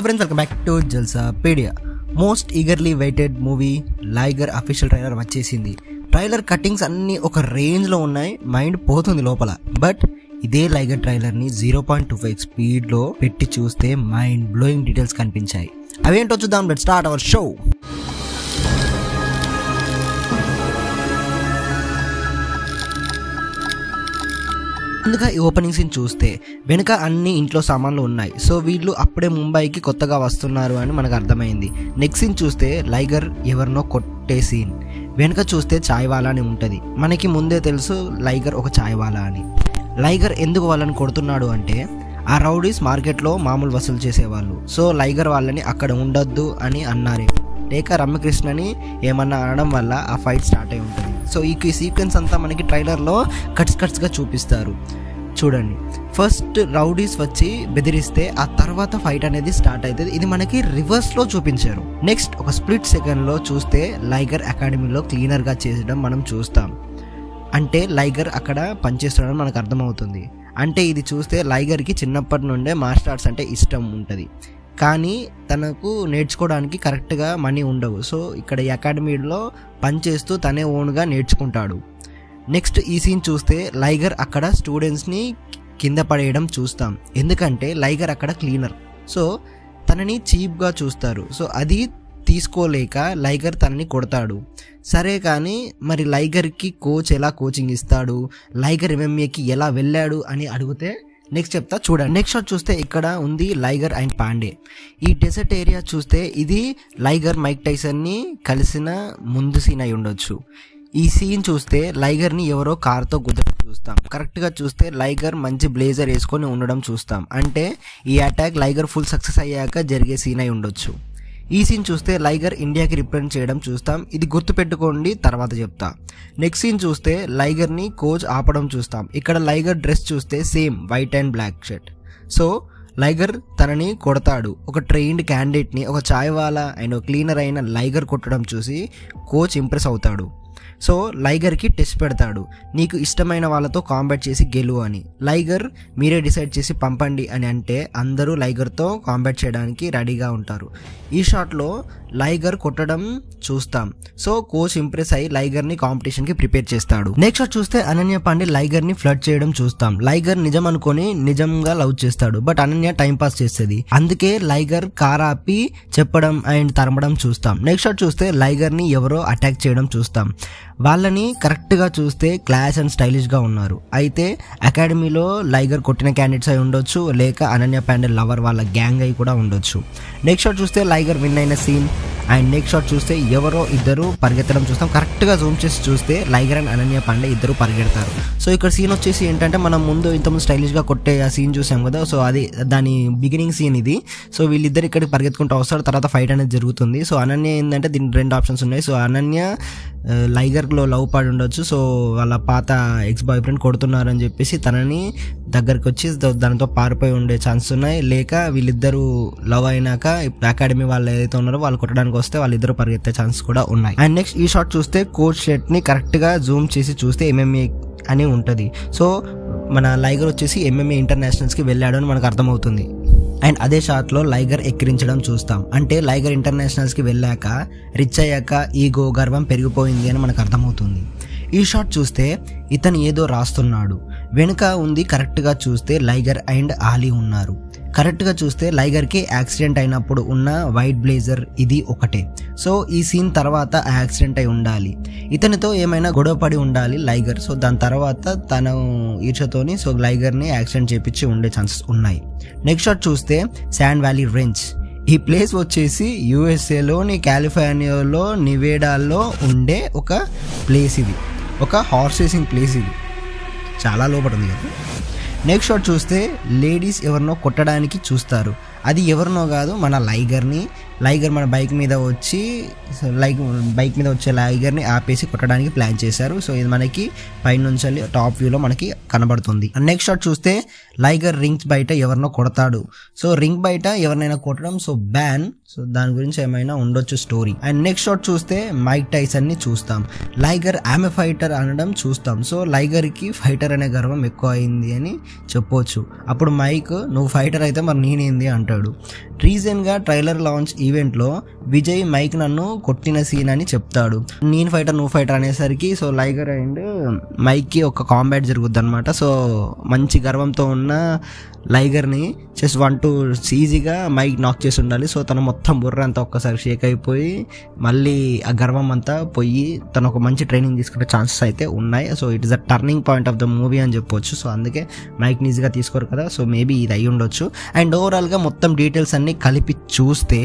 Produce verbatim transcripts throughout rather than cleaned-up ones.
Hello friends, welcome back to Jalsapedia. Most eagerly waited movie Liger official trailer వచ్చేసింది. Trailer cuttings అన్నీ ఒక రేంజ్లో ఉన్నాయి, మైండ్ పోతుంది లోపల. బట్ ఇదే లైగర్ ట్రైలర్ని జీరో పాయింట్ టూ ఫైవ్ స్పీడ్లో పెట్టి చూస్తే మైండ్ బ్లోయింగ్ డీటెయిల్స్ కనిపించాయి. అవేంటో చూద్దాం. Let's start our show. ముందుగా ఈ ఓపెనింగ్ సీన్ చూస్తే వెనుక అన్ని ఇంట్లో సామాన్లు ఉన్నాయి. సో వీళ్ళు అప్పుడే ముంబైకి కొత్తగా వస్తున్నారు అని మనకు అర్థమైంది. నెక్స్ట్ సీన్ చూస్తే లైగర్ ఎవరినో కొట్టే సీన్. వెనుక చూస్తే చాయ్ వాలా అని ఉంటుంది. మనకి ముందే తెలుసు లైగర్ ఒక చాయ్ వాలా అని. లైగర్ ఎందుకు వాళ్ళని కొడుతున్నాడు అంటే, ఆ రౌడీస్ మార్కెట్లో మామూలు వసూలు చేసేవాళ్ళు. సో లైగర్ వాళ్ళని అక్కడ ఉండొద్దు అని అన్నారే, లేక రమ్యకృష్ణని ఏమన్నా అనడం వల్ల ఆ ఫైట్ స్టార్ట్ అయి ఉంటుంది. సో ఈ సీక్వెన్స్ అంతా మనకి ట్రైలర్లో కట్స్ కట్స్గా చూపిస్తారు. చూడండి, ఫస్ట్ రౌడీస్ వచ్చి బెదిరిస్తే ఆ తర్వాత ఫైట్ అనేది స్టార్ట్ అవుతుంది. ఇది మనకి రివర్స్లో చూపించారు. నెక్స్ట్ ఒక స్ప్లిట్ సెకండ్లో చూస్తే లైగర్ అకాడమీలో క్లీనర్గా చేసడం మనం చూస్తాం. అంటే లైగర్ అక్కడ పనిచేస్తున్నాడని మనకు అర్థమవుతుంది. అంటే ఇది చూస్తే లైగర్కి చిన్నప్పటి నుండే మార్షల్ ఆర్ట్స్ అంటే ఇష్టం ఉంటుంది, కానీ తనకు నేర్చుకోవడానికి కరెక్ట్గా మనీ ఉండవు. సో ఇక్కడ ఈ అకాడమీలో పనిచేస్తూ తనే ఓన్గా నేర్చుకుంటాడు. నెక్స్ట్ ఈ సీన్ చూస్తే లైగర్ అక్కడ స్టూడెంట్స్ని కింద పడేయడం చూస్తాం. ఎందుకంటే లైగర్ అక్కడ క్లీనర్, సో తనని చీప్గా చూస్తారు. సో అది తీసుకోలేక లైగర్ తనని కొడతాడు. సరే కానీ మరి లైగర్కి కోచ్ ఎలా కోచింగ్ ఇస్తాడు, లైగర్ ఎంఎంఏకి ఎలా వెళ్ళాడు అని అడిగితే నెక్స్ట్ చెప్తా చూడండి. నెక్స్ట్ షాట్ చూస్తే ఇక్కడ ఉంది లైగర్ అండ్ పాండే. ఈ డెజర్ట్ ఏరియా చూస్తే ఇది లైగర్ మైక్ టైసన్ని కలిసిన ముందు సీన్ అయి ఉండొచ్చు. ఈ సీన్ చూస్తే లైగర్ని ఎవరో కార్తో గుద్దడం చూస్తాం. కరెక్ట్గా చూస్తే లైగర్ మంచి బ్లేజర్ వేసుకొని ఉండడం చూస్తాం. అంటే ఈ అటాక్ లైగర్ ఫుల్ సక్సెస్ అయ్యాక జరిగే సీన్ అయి ఉండొచ్చు. ఈ సీన్ చూస్తే లైగర్ ఇండియాకి రిప్రజెంట్ చేయడం చూస్తాం. ఇది గుర్తుపెట్టుకోండి, తర్వాత చెప్తా. నెక్స్ట్ సీన్ చూస్తే లైగర్ని కోచ్ ఆపడం చూస్తాం. ఇక్కడ లైగర్ డ్రెస్ చూస్తే same white and black shirt. So Liger తనని కొడతాడు. ఒక ట్రైన్డ్ క్యాండిడేట్ని, ఒక చాయ్ వాలా అండ్ ఒక క్లీనర్ అయిన లైగర్ కొట్టడం చూసి కోచ్ ఇంప్రెస్ అవుతాడు. సో లైగర్కి టెస్ట్ పెడతాడు, నీకు ఇష్టమైన వాళ్ళతో కాంబాట్ చేసి గెలు అని. లైగర్ మీరే డిసైడ్ చేసి పంపండి అని అంటే అందరూ లైగర్తో కాంబాట్ చేయడానికి రెడీగా ఉంటారు. ఈ షాట్లో లైగర్ కొట్టడం చూస్తాం. సో కోచ్ ఇంప్రెస్ అయ్యి లైగర్ని కాంపిటీషన్కి ప్రిపేర్ చేస్తాడు. నెక్స్ట్ షాట్ చూస్తే అనన్య పాండే లైగర్ని ఫ్లర్ట్ చేయడం చూస్తాం. లైగర్ నిజం అనుకొని నిజంగా లవ్ చేస్తాడు, బట్ అనన్య టైం పాస్ చేస్తుంది. అందుకే లైగర్ కార్ ఆపి చెప్పడం అండ్ తరమడం చూస్తాం. నెక్స్ట్ షాట్ చూస్తే లైగర్ని ఎవరో అటాక్ చేయడం చూస్తాం. వాళ్ళని కరెక్ట్గా చూస్తే క్లాస్ అండ్ స్టైలిష్గా ఉన్నారు. అయితే అకాడమీలో లైగర్ కొట్టిన క్యాండిడేట్స్ అయి ఉండొచ్చు, లేక అనన్య పాండే లవర్ వాళ్ళ గ్యాంగ్ అయి కూడా ఉండొచ్చు. నెక్స్ట్ షాట్ చూస్తే లైగర్ విన్ అయిన సీన్. అండ్ నెక్స్ట్ షాట్ చూస్తే ఎవరో ఇద్దరు పరిగెత్తడం చూస్తాం. కరెక్ట్గా జూమ్ చేసి చూస్తే లైగర్ అండ్ అనన్య పాండే ఇద్దరు పరిగెడతారు. సో ఇక్కడ సీన్ వచ్చేసి ఏంటంటే, మనం ముందు ఇంతకుముందు స్టైలిష్గా కొట్టే ఆ సీన్ చూసాం కదా, సో అది దాని బిగినింగ్ సీన్ ఇది. సో వీళ్ళిద్దరు ఇక్కడికి పరిగెత్తుకుంటూ వస్తారు, తర్వాత ఫైట్ అనేది జరుగుతుంది. సో అనన్య ఏంటంటే, దీనికి రెండు ఆప్షన్స్ ఉన్నాయి. సో అనన్య లైగర్లో లవ్ పడి ఉండొచ్చు. సో వాళ్ళ పాత ఎక్స్ బాయ్ ఫ్రెండ్ కొడుతున్నారని చెప్పేసి తనని దగ్గరికి వచ్చి దానితో పారిపోయి ఉండే ఛాన్స్ ఉన్నాయి. లేక వీళ్ళిద్దరూ లవ్ అయినాక ఇప్పుడు అకాడమీ వాళ్ళు ఏదైతే ఉన్నారో వాళ్ళు కొట్టడానికి వస్తే వాళ్ళిద్దరు పరిగెత్తే ఛాన్స్ కూడా ఉన్నాయి. అండ్ నెక్స్ట్ ఈ షాట్ చూస్తే కోచ్ షర్ట్ ని కరెక్ట్ గా జూమ్ చేసి చూస్తే ఎంఎంఏ అని ఉంటది. సో మన లైగర్ వచ్చేసి ఎంఎంఏ ఇంటర్నేషనల్స్ కి వెళ్ళాడు అని మనకు అర్థమవుతుంది. అండ్ అదే షాట్లో లైగర్ ఎక్కిరించడం చూస్తాం. అంటే లైగర్ ఇంటర్నేషనల్స్కి వెళ్ళాక రిచ్ అయ్యాక ఈగో గర్వం పెరిగిపోయింది అని మనకు అర్థమవుతుంది. ఈ షాట్ చూస్తే ఇతను ఏదో రాస్తున్నాడు. వెనుక ఉంది కరెక్ట్గా చూస్తే లైగర్ అండ్ ఆలీ ఉన్నారు. కరెక్ట్గా చూస్తే లైగర్కి యాక్సిడెంట్ అయినప్పుడు ఉన్న వైట్ బ్లేజర్ ఇది ఒకటే. సో ఈ సీన్ తర్వాత యాక్సిడెంట్ అయి ఉండాలి, ఇతనితో ఏమైనా గొడవ పడి ఉండాలి లైగర్. సో దాని తర్వాత తన ఈర్షతోని సో లైగర్ని యాక్సిడెంట్ చేపించి ఉండే ఛాన్సెస్ ఉన్నాయి. నెక్స్ట్ షాట్ చూస్తే శాండ్ వ్యాలీ రేంజ్. ఈ ప్లేస్ వచ్చేసి యూఎస్ఏలోని కాలిఫోర్నియాలో నివేడాలో ఉండే ఒక ప్లేస్. ఇది ఒక హార్స్ రేసింగ్ ప్లేస్. ఇది చాలా లోపల ఉంది కదా. నెక్స్ట్ షాట్ చూస్తే లేడీస్ ఎవరినో కొట్టడానికి చూస్తారు. అది ఎవరినో కాదు, మన లైగర్ని. లైగర్ మన బైక్ మీద వచ్చి లైక్ బైక్ మీద వచ్చే లైగర్ని ఆపేసి కొట్టడానికి ప్లాన్ చేశారు. సో ఇది మనకి పైనుంచి టాప్ వ్యూలో మనకి కనబడుతుంది. నెక్స్ట్ షాట్ చూస్తే లైగర్ రింగ్స్ బయట ఎవరినో కొడతాడు. సో రింగ్ బయట ఎవరినైనా కొట్టడం సో బ్యాన్. సో దాని గురించి ఏమైనా ఉండొచ్చు స్టోరీ. అండ్ నెక్స్ట్ షాట్ చూస్తే మైక్ టైసన్ ని చూస్తాం. లైగర్ ఆమె ఫైటర్ అనడం చూస్తాం. సో లైగర్ కి ఫైటర్ అనే గర్వం ఎక్కువ అయింది అని చెప్పొచ్చు. అప్పుడు మైక్ నువ్వు ఫైటర్ అయితే మరి నేనేంది అంటాడు. రీసెంట్ గా ట్రైలర్ లాంచ్ ఈవెంట్ లో విజయ్ మైక్ నన్ను కొట్టిన సీన్ అని చెప్తాడు. నేను ఫైటర్ నువ్వు ఫైటర్ అనేసరికి సో లైగర్ అండ్ మైక్ కి ఒక కాంబాట్ జరుగుద్ది అనమాట. సో మంచి గర్వంతో ఉన్న లైగర్ని జస్ట్ వన్ టూ ఈజీగా మైక్ నాక్ చేసి ఉండాలి. సో తను మొత్తం బుర్ర అంతా ఒక్కసారి షేక్ అయిపోయి మళ్ళీ ఆ గర్వం అంతా పోయి తను ఒక మంచి ట్రైనింగ్ తీసుకునే ఛాన్సెస్ అయితే ఉన్నాయి. So it is a turning point of the movie అని చెప్పొచ్చు. సో అందుకే మైక్ ఈజీగా తీసుకోరు కదా. సో మేబీ ఇది అయి ఉండొచ్చు. అండ్ ఓవరాల్గా మొత్తం డీటెయిల్స్ అన్నీ కలిపి చూస్తే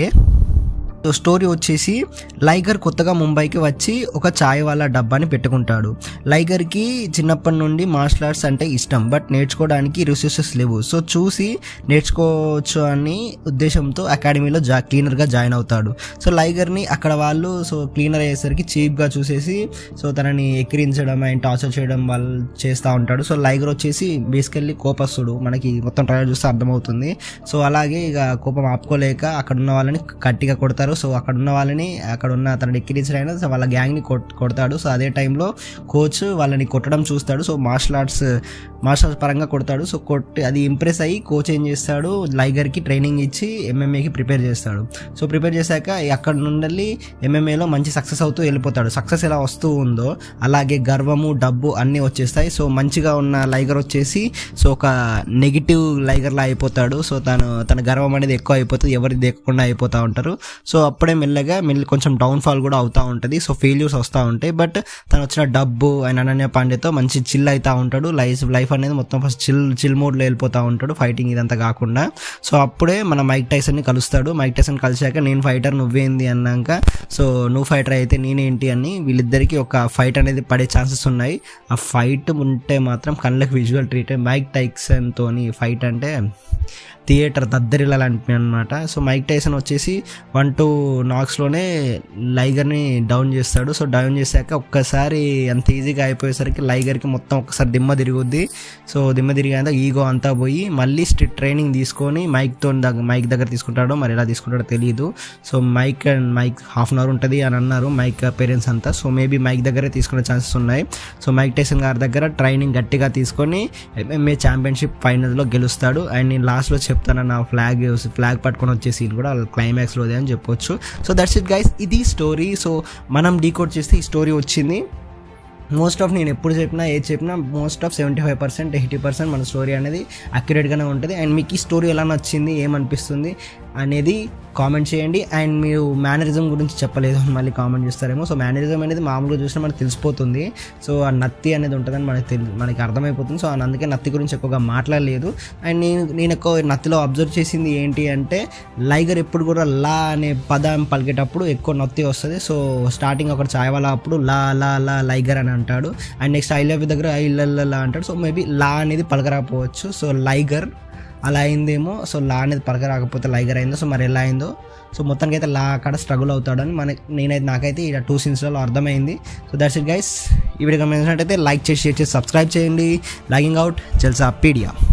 సో స్టోరీ వచ్చేసి లైగర్ కొత్తగా ముంబైకి వచ్చి ఒక చాయ్ వాళ్ళ డబ్బాని పెట్టుకుంటాడు. లైగర్కి చిన్నప్పటి నుండి మార్షల్ ఆర్ట్స్ అంటే ఇష్టం, బట్ నేర్చుకోవడానికి రిసోర్సెస్ లేవు. సో చూసి నేర్చుకోవచ్చు అని ఉద్దేశంతో అకాడమీలో జా క్లీనర్గా జాయిన్ అవుతాడు. సో లైగర్ని అక్కడ వాళ్ళు సో క్లీనర్ అయ్యేసరికి చీప్గా చూసేసి సో తనని ఎక్కిరించడం అండ్ టార్చర్ చేయడం వాళ్ళు చేస్తూ ఉంటాడు. సో లైగర్ వచ్చేసి బేసికల్లీ కోపస్తుడు, మనకి మొత్తం ట్రైలర్ చూస్తే అర్థమవుతుంది. సో అలాగే ఇక కోపం ఆపుకోలేక అక్కడ ఉన్న వాళ్ళని గట్టిగా కొడతారు. సో అక్కడ ఉన్న వాళ్ళని అక్కడ ఉన్న తన ఎక్కిరించడం సో వాళ్ళ గ్యాంగ్ని కొడతాడు. సో అదే టైంలో కోచ్ వాళ్ళని కొట్టడం చూస్తాడు. So martial arts martial arts పరంగా కొడతాడు. సో కొట్టి అది ఇంప్రెస్ అయ్యి కోచ్ ఏం చేస్తాడు, లైగర్కి ట్రైనింగ్ ఇచ్చి ఎంఎంఏకి ప్రిపేర్ చేస్తాడు. సో ప్రిపేర్ చేశాక అక్కడ నుండి ఎంఎంఏలో మంచి సక్సెస్ అవుతూ వెళ్ళిపోతాడు. సక్సెస్ ఎలా వస్తూ ఉందో అలాగే గర్వము డబ్బు అన్నీ వచ్చేస్తాయి. సో మంచిగా ఉన్న లైగర్ వచ్చేసి సో ఒక నెగిటివ్ లైగర్లా అయిపోతాడు. సో తను తన గర్వం అనేది ఎక్కువ అయిపోతుంది, ఎవరికి దేకకుండా అయిపోతూ ఉంటారు. సో అప్పుడే మెల్లగా మెల్లి కొంచెం డౌన్ఫాల్ కూడా అవుతూ ఉంటుంది. సో ఫెయిల్యూర్స్ వస్తూ ఉంటాయి. బట్ తను వచ్చిన డబ్బు అండ్ అనన్య పాండేతో మంచి చిల్ అవుతూ ఉంటాడు. లైఫ్ లైఫ్ అనేది మొత్తం ఫస్ట్ చిల్ చిల్ మోడ్లో వెళ్ళిపోతూ ఉంటాడు, ఫైటింగ్ ఇదంతా కాకుండా. సో అప్పుడే మన మైక్ టైసన్ని కలుస్తాడు. మైక్ టైసన్ కలిసాక నేను ఫైటర్ నువ్వేంది అన్నాక సో నువ్వు ఫైటర్ అయితే నేనేంటి అని వీళ్ళిద్దరికి ఒక ఫైట్ అనేది పడే ఛాన్సెస్ ఉన్నాయి. ఆ ఫైట్ ఉంటే మాత్రం కళ్ళకి విజువల్ ట్రీట్. మైక్ టైసన్ తోని ఫైట్ అంటే థియేటర్ దద్దరిల్లాలంటే అనమాట. సో మైక్ టైసన్ వచ్చేసి వన్ టూ నాక్స్లోనే లైగర్ని డౌన్ చేస్తాడు. సో డౌన్ చేశాక ఒక్కసారి అంత ఈజీగా అయిపోయేసరికి లైగర్కి మొత్తం ఒక్కసారి దిమ్మ తిరుగుద్ది. సో దిమ్మ తిరిగాక ఈగో అంతా పోయి మళ్ళీ స్ట్రిక్ట్ ట్రైనింగ్ తీసుకొని మైక్తో దగ్గర మైక్ దగ్గర తీసుకుంటాడో మరి ఎలా తీసుకుంటాడో తెలియదు. So Mike and Mike half an hour ఉంటుంది అని అన్నారు మైక్ పేరెంట్స్ అంతా. సో మేబీ మైక్ దగ్గరే తీసుకునే ఛాన్సెస్ ఉన్నాయి. సో మైక్ టైసన్ గారి దగ్గర ట్రైనింగ్ గట్టిగా తీసుకొని ఎంఎంఏ ఛాంపియన్షిప్ ఫైనల్లో గెలుస్తాడు. అండ్ నేను లాస్ట్లో చెప్తాను నా ఫ్లాగ్ ఫ్లాగ్ పట్టుకొని వచ్చే సీన్ కూడా క్లైమాక్స్లో అని చెప్పొచ్చు. సో దట్స్ ఇట్ గైస్, ఇది స్టోరీ. సో మనం డీకోడ్ చేస్తే ఈ స్టోరీ వచ్చింది. మోస్ట్ ఆఫ్ నేను ఎప్పుడు చెప్పినా ఏది చెప్పినా most of seventy five percent eighty percent మన స్టోరీ అనేది అక్యురేట్గానే ఉంటుంది. అండ్ మీకు ఈ స్టోరీ ఎలా నచ్చింది, ఏమనిపిస్తుంది అనేది కామెంట్ చేయండి. అండ్ మీరు మేనరిజం గురించి చెప్పలేదు అని మళ్ళీ కామెంట్ చేస్తారేమో. సో మేనరిజం అనేది మామూలుగా చూసినా మనకు తెలిసిపోతుంది. సో ఆ నత్తి అనేది ఉంటుందని మనకి తెలి మనకి అర్థమైపోతుంది. సో అందుకే నత్తి గురించి ఎక్కువగా మాట్లాడలేదు. అండ్ నేను నేను ఎక్కువ నత్తిలో అబ్జర్వ్ చేసింది ఏంటి అంటే లైగర్ ఎప్పుడు కూడా లా అనే పదం పలికేటప్పుడు ఎక్కువ నత్తి వస్తుంది. సో స్టార్టింగ్ ఒక చాయ్ వాళ్ళ అప్పుడు లా లా లా లైగర్ అని అంటాడు. And next I love you దగ్గర ఐ లా అంటాడు. సో మేబీ లా అనేది పలకరాకపోవచ్చు. సో లైగర్ అలా అయిందేమో. సో లా అనేది పలక రాకపోతే లైగర్ అయిందో. సో మరి ఎలా అయిందో. సో మొత్తానికి అయితే లా అక్కడ స్ట్రగుల్ అవుతాడని మనకి నేనైతే నాకైతే ఇలా టూ సీన్స్లలో అర్థమైంది. So that's it guys. ఈ వీడియో గమనించినట్టయితే లైక్ చేసి షేర్ చేసి సబ్స్క్రైబ్ చేయండి. లాగింగ్ అవుట్ జల్సా పీడియా.